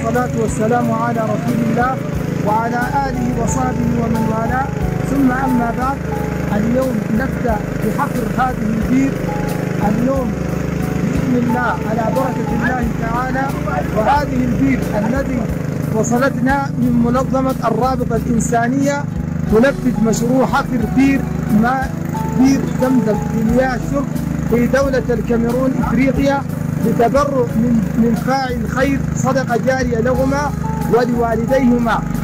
والصلاة والسلام على رسول الله وعلى آله وصحبه ومن والاه، ثم أما بعد. اليوم نبدأ بحفر هذه البير اليوم بإذن الله على بركة الله تعالى. وهذه البير التي وصلتنا من منظمة الرابطة الإنسانية تنفذ مشروع حفر بير زمزم لمياه الشرب في دولة الكاميرون إفريقيا، لتبرع من فاعل الخير، صدقة جارية لهما ولوالديهما.